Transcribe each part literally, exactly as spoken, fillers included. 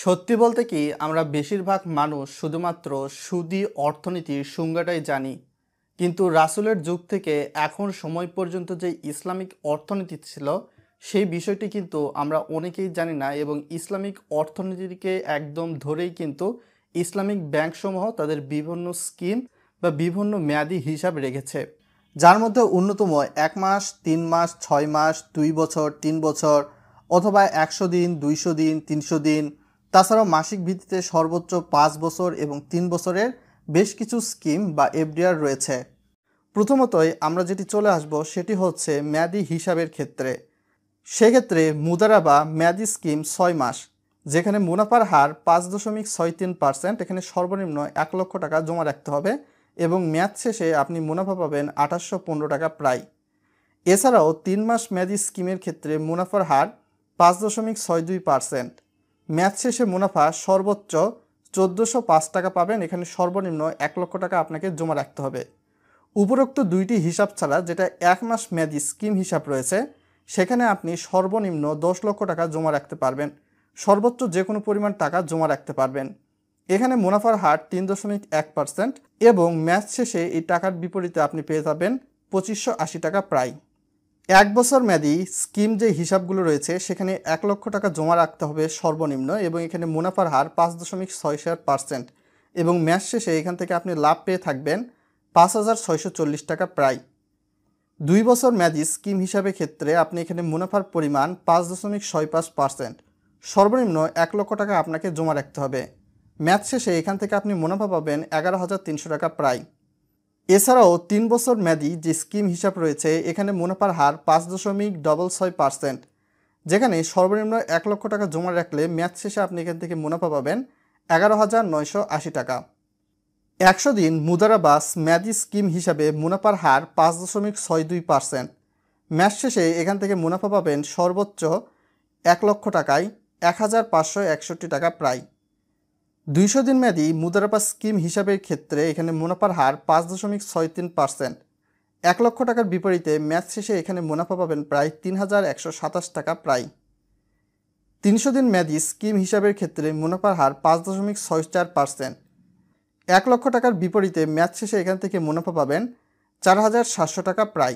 সত্যি বলতে কি আমরা বেশিরভাগ মানুষ শুধুমাত্র সুদী অর্থনীতির সংজ্ঞাটাই জানি, কিন্তু রাসূলের যুগ থেকে এখন সময় পর্যন্ত যে ইসলামিক অর্থনীতি ছিল সেই বিষয়টি কিন্তু আমরা অনেকেই জানি না। এবং ইসলামিক অর্থনীতিকে একদম ধরেই কিন্তু ইসলামিক ব্যাংকসমূহ তাদের বিভিন্ন স্কিম বা বিভিন্ন মেয়াদি হিসাব রেখেছে, যার মধ্যে অন্যতম এক মাস, তিন মাস, ছয় মাস, দুই বছর, তিন বছর, অথবা একশো দিন, দুইশো দিন, তিনশো দিন। তাছাড়াও মাসিক ভিত্তিতে সর্বোচ্চ পাঁচ বছর এবং তিন বছরের বেশ কিছু স্কিম বা এফডিআর রয়েছে। প্রথমতই আমরা যেটি চলে আসব সেটি হচ্ছে মেয়াদি হিসাবের ক্ষেত্রে। সেক্ষেত্রে মুদারাবা মেয়াদি স্কিম ছয় মাস, যেখানে মুনাফার হার পাঁচ দশমিক ছয় তিন পার্সেন্ট। এখানে সর্বনিম্ন এক লক্ষ টাকা জমা রাখতে হবে এবং মেয়াদ শেষে আপনি মুনাফা পাবেন আঠাশশো পনেরো টাকা প্রায়। এছাড়াও তিন মাস মেয়াদি স্কিমের ক্ষেত্রে মুনাফার হার পাঁচ দশমিক ছয় দুই পার্সেন্ট। মেয়াদ শেষে মুনাফা সর্বোচ্চ চোদ্দোশো পাঁচ টাকা পাবেন। এখানে সর্বনিম্ন এক লক্ষ টাকা আপনাকে জমা রাখতে হবে। উপরোক্ত দুইটি হিসাব ছাড়া যেটা এক মাস মেয়াদি স্কিম হিসাব রয়েছে, সেখানে আপনি সর্বনিম্ন দশ লক্ষ টাকা জমা রাখতে পারবেন, সর্বোচ্চ যে কোনো পরিমাণ টাকা জমা রাখতে পারবেন। এখানে মুনাফার হার তিন দশমিক এক পার্সেন্ট এবং মেয়াদ শেষে এই টাকার বিপরীতে আপনি পেয়ে যাবেন পঁচিশশো আশি টাকা প্রায়। এক বছর মেয়াদি স্কিম যে হিসাবগুলো রয়েছে সেখানে এক লক্ষ টাকা জমা রাখতে হবে সর্বনিম্ন, এবং এখানে মুনাফার হার পাঁচ দশমিক ছয় সাত পার্সেন্ট এবং মেয়াদ শেষে এখান থেকে আপনি লাভ পেয়ে থাকবেন পাঁচ হাজার ছয়শো চল্লিশ টাকা প্রায়। দুই বছর মেয়াদি স্কিম হিসাবে ক্ষেত্রে আপনি এখানে মুনাফার পরিমাণ পাঁচ দশমিক ছয় পাঁচ পার্সেন্ট, সর্বনিম্ন এক লক্ষ টাকা আপনাকে জমা রাখতে হবে। মেয়াদ শেষে এখান থেকে আপনি মুনাফা পাবেন এগারো হাজার তিনশো টাকা প্রায়। এছাড়াও তিন বছর মেয়াদি যে স্কিম হিসাব রয়েছে এখানে মুনাফার হার পাঁচ দশমিক ডবল ছয় পার্সেন্ট, যেখানে সর্বনিম্ন এক লক্ষ টাকা জমা রাখলে মেয়াদ শেষে আপনি এখান থেকে মুনাফা পাবেন এগারো হাজার নয়শো আশি টাকা। একশো দিন মুদারাবাস মেয়াদি স্কিম হিসাবে মুনাফার হার পাঁচ দশমিক ছয় দুই পার্সেন্ট। মেয়াদ শেষে এখান থেকে মুনাফা পাবেন সর্বোচ্চ এক লক্ষ টাকায় এক হাজার পাঁচশো একষট্টি টাকা প্রায়। দুইশো দিন মেয়াদি মুদারাবাস স্কিম হিসাবের ক্ষেত্রে এখানে মুনাফার হার পাঁচ দশমিক ছয় তিন পার্সেন্ট। এক লক্ষ টাকার বিপরীতে মেয়াদ শেষে এখানে মুনাফা পাবেন প্রায় তিন হাজার একশো সাতাশ টাকা প্রায়। তিনশো দিন মেয়াদি স্কিম হিসাবের ক্ষেত্রে মুনাফার হার পাঁচ দশমিক ছয় চার পার্সেন্ট। এক লক্ষ টাকার বিপরীতে মেয়াদ শেষে এখান থেকে মুনাফা পাবেন চার হাজার সাতশো টাকা প্রায়।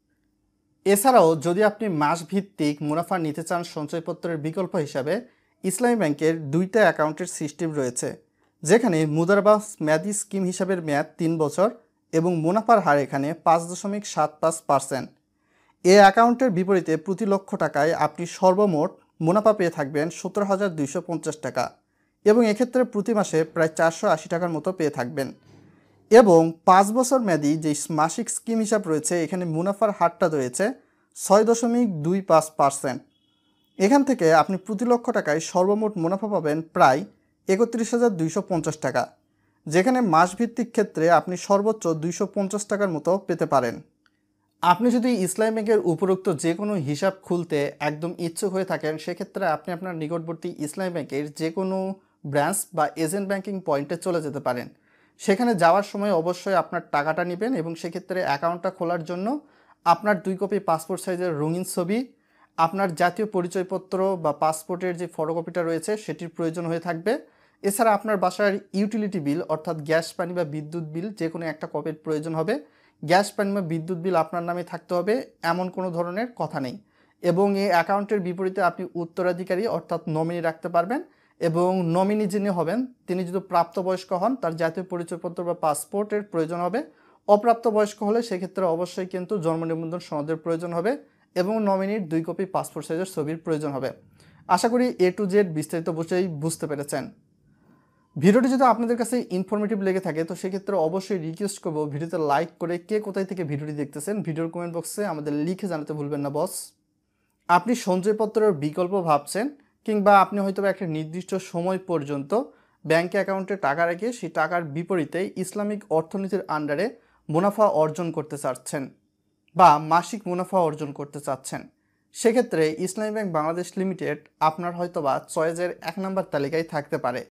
এছাড়াও যদি আপনি মাস ভিত্তিক মুনাফা নিতে চান সঞ্চয়পত্রের বিকল্প হিসাবে, ইসলামী ব্যাংকের দুইটা অ্যাকাউন্টের সিস্টেম রয়েছে, যেখানে মুদারাবাস মেয়াদি স্কিম হিসাবের মেয়াদ তিন বছর এবং মুনাফার হার এখানে পাঁচ দশমিক সাত পাঁচ পার্সেন্ট। এই অ্যাকাউন্টের বিপরীতে প্রতি লক্ষ টাকায় আপনি সর্বমোট মুনাফা পেয়ে থাকবেন সতেরো হাজার দুইশো পঞ্চাশ টাকা এবং এক্ষেত্রে প্রতি মাসে প্রায় চারশো আশি টাকার মতো পেয়ে থাকবেন। এবং পাঁচ বছর মেয়াদি যে মাসিক স্কিম হিসাব রয়েছে এখানে মুনাফার হারটা রয়েছে ছয় দশমিক দুই পাঁচ পার্সেন্ট। এখান থেকে আপনি প্রতি লক্ষ টাকায় সর্বমোট মুনাফা পাবেন প্রায় একত্রিশ হাজার দুইশো পঞ্চাশ টাকা, যেখানে মাসভিত্তিক ক্ষেত্রে আপনি সর্বোচ্চ দুইশো পঞ্চাশ টাকার মতো পেতে পারেন। আপনি যদি ইসলামী ব্যাংকের উপরোক্ত যে কোনো হিসাব খুলতে একদম ইচ্ছুক হয়ে থাকেন, সেক্ষেত্রে আপনি আপনার নিকটবর্তী ইসলামী ব্যাংকের যে কোনো ব্রাঞ্চ বা এজেন্ট ব্যাংকিং পয়েন্টে চলে যেতে পারেন। সেখানে যাওয়ার সময় অবশ্যই আপনার টাকাটা নেবেন এবং সেক্ষেত্রে অ্যাকাউন্টটা খোলার জন্য আপনার দুই কপি পাসপোর্ট সাইজের রঙিন ছবি, আপনার জাতীয় পরিচয়পত্র বা পাসপোর্টের যে ফটোকপিটা রয়েছে সেটির প্রয়োজন হয়ে থাকবে। এছাড়া আপনার বাসার ইউটিলিটি বিল অর্থাৎ গ্যাস, পানি বা বিদ্যুৎ বিল যে কোনো একটা কপির প্রয়োজন হবে। গ্যাস, পানি বা বিদ্যুৎ বিল আপনার নামে থাকতে হবে এমন কোনো ধরনের কথা নেই। এবং এই অ্যাকাউন্টের বিপরীতে আপনি উত্তরাধিকারী অর্থাৎ নমিনি রাখতে পারবেন, এবং নমিনি যিনি হবেন তিনি যদি প্রাপ্তবয়স্ক হন তার জাতীয় পরিচয়পত্র বা পাসপোর্টের প্রয়োজন হবে। অপ্রাপ্তবয়স্ক হলে সেক্ষেত্রে অবশ্যই কিন্তু জন্ম নিবন্ধন সনদের প্রয়োজন হবে এবং নমিনির দুই কপি পাসপোর্ট সাইজের ছবির প্রয়োজন হবে। আশা করি এ টু জেড বিস্তারিত বসেই বুঝতে পেরেছেন। ভিডিওটি যদি আপনাদের কাছে ইনফরমেটিভ লেগে থাকে তো সেক্ষেত্রে অবশ্যই রিকোয়েস্ট করবো ভিডিওতে লাইক করে কে কোথায় থেকে ভিডিওটি দেখতেছেন ভিডিওর কমেন্ট বক্সে আমাদের লিখে জানাতে ভুলবেন না বস। আপনি সঞ্চয়পত্রের বিকল্প ভাবছেন, কিংবা আপনি হয়তো একটা নির্দিষ্ট সময় পর্যন্ত ব্যাংকে অ্যাকাউন্টে টাকা রেখে সেই টাকার বিপরীতে ইসলামিক অর্থনীতির আন্ডারে মুনাফা অর্জন করতে চাচ্ছেন বা মাসিক মুনাফা অর্জন করতে চাচ্ছেন, সেক্ষেত্রে ইসলামী ব্যাংক বাংলাদেশ লিমিটেড আপনার হয়তো বা চয়েসের এক নম্বর তালিকায় থাকতে পারে।